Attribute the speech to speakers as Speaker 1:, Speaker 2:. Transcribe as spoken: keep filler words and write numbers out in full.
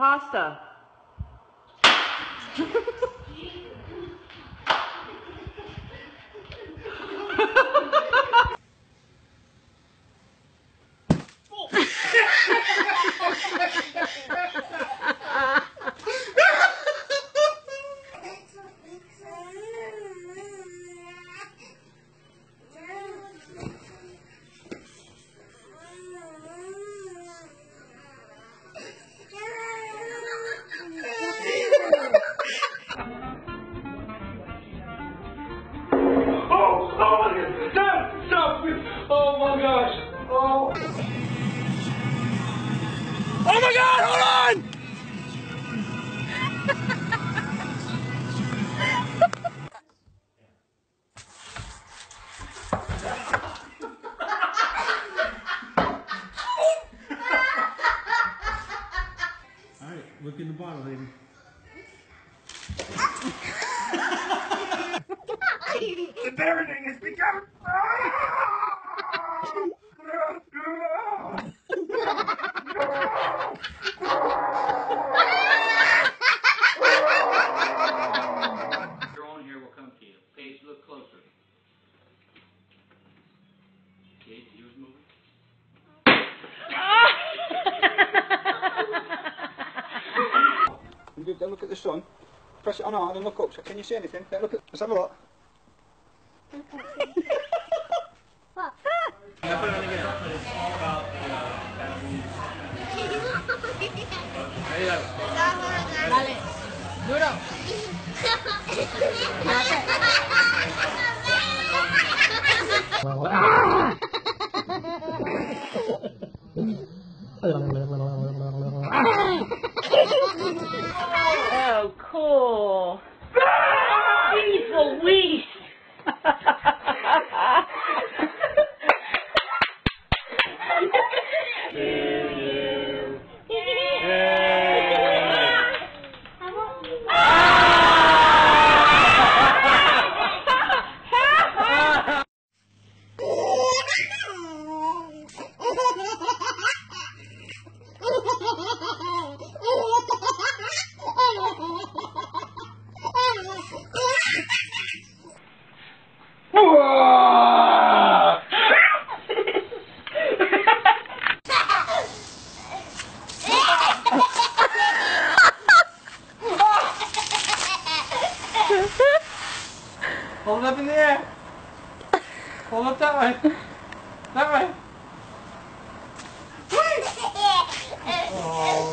Speaker 1: pasta.
Speaker 2: Oh my gosh! Oh! Oh my God! Hold on!
Speaker 3: All right, look in the bottle, baby.
Speaker 2: The parenting has become.
Speaker 4: Your own hair will come to you. Paige, look closer. Paige, ears moving.
Speaker 2: Don't look at the sun. Press it on hard and look up. So can you see anything? Don't look at. Let's have a look.
Speaker 5: What?
Speaker 3: Yeah, put it on again. There you go.
Speaker 1: Dale. Duro. Oh, cool. Jeez Louise.
Speaker 2: Hold it up in the air. Hold up that way. That way. Oh.